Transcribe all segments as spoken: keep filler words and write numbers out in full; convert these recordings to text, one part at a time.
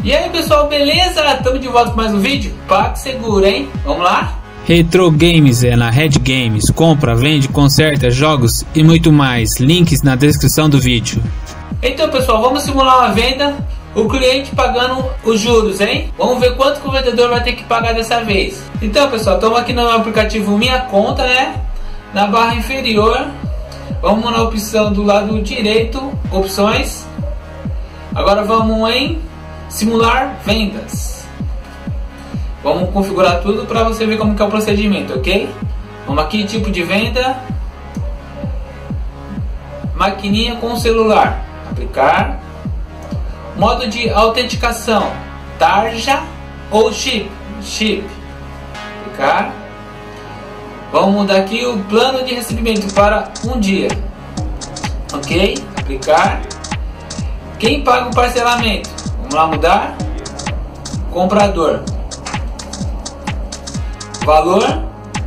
E aí pessoal, beleza? Estamos de volta com mais um vídeo. PagSeguro, hein? Vamos lá? Retro Games é na Red Games. Compra, vende, conserta jogos e muito mais. Links na descrição do vídeo. Então pessoal, vamos simular uma venda. O cliente pagando os juros, hein? Vamos ver quanto que o vendedor vai ter que pagar dessa vez. Então pessoal, estamos aqui no aplicativo Minha Conta, né? Na barra inferior, vamos na opção do lado direito, opções. Agora vamos em simular vendas. Vamos configurar tudo para você ver como que é o procedimento, ok? Vamos aqui, tipo de venda, maquininha com celular, aplicar, modo de autenticação, tarja ou chip, chip, aplicar. Vamos mudar aqui o plano de recebimento para um dia, ok? Aplicar. Quem paga o parcelamento? Vamos lá mudar. Comprador. Valor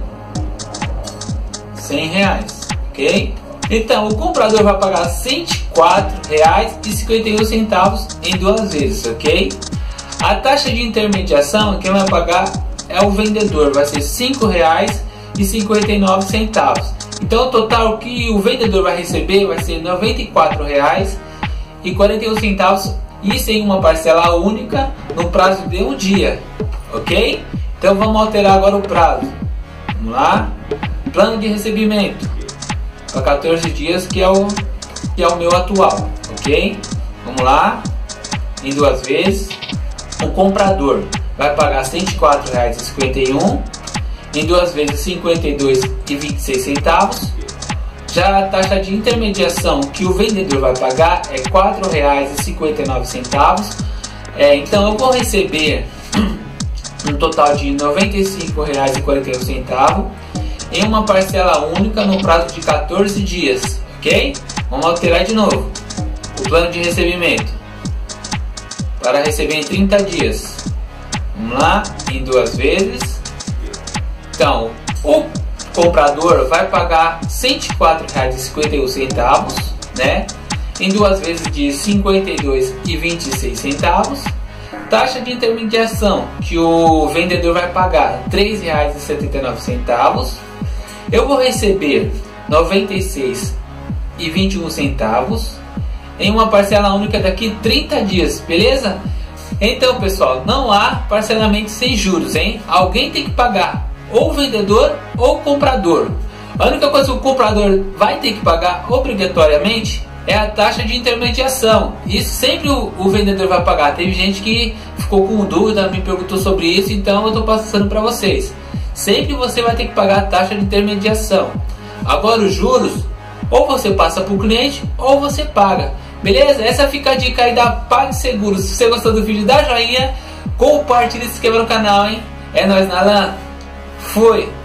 cem reais, ok? Então o comprador vai pagar cento e quatro reais e cinquenta e um centavos em duas vezes, ok? A taxa de intermediação quem vai pagar é o vendedor, vai ser cinco reais e cinquenta e nove centavos. Então o total que o vendedor vai receber vai ser noventa e quatro reais e quarenta e um centavos, isso em uma parcela única no prazo de um dia, ok? Então vamos alterar agora o prazo. Vamos lá, plano de recebimento para quatorze dias, que é o que é o meu atual, ok? Vamos lá, em duas vezes. O comprador vai pagar cento e quatro reais e cinquenta e um, em duas vezes cinquenta e dois reais e vinte e seis centavos. Já a taxa de intermediação que o vendedor vai pagar é quatro reais e cinquenta e nove centavos. É, então eu vou receber um total de noventa e cinco reais e quarenta e um centavos em uma parcela única no prazo de quatorze dias, ok? Vamos alterar de novo o plano de recebimento para receber em trinta dias. Vamos lá, em duas vezes. Então o comprador vai pagar cento e quatro reais e cinquenta e um centavos, né? Em duas vezes de cinquenta e dois reais e vinte e seis centavos. Taxa de intermediação que o vendedor vai pagar três reais e setenta e nove centavos. Eu vou receber noventa e seis reais e vinte e um centavos em uma parcela única daqui trinta dias, beleza? Então pessoal, não há parcelamento sem juros, hein? Alguém tem que pagar, ou o vendedor ou o comprador. A única coisa que o comprador vai ter que pagar obrigatoriamente é a taxa de intermediação. Isso sempre o, o vendedor vai pagar. Teve gente que ficou com dúvida, me perguntou sobre isso, então eu estou passando para vocês. Sempre você vai ter que pagar a taxa de intermediação. Agora os juros, ou você passa para o cliente ou você paga. Beleza? Essa fica a dica aí da PagSeguro. Se você gostou do vídeo, dá joinha, compartilha e se inscreva no canal, hein? É nóis, Nalan. Foi!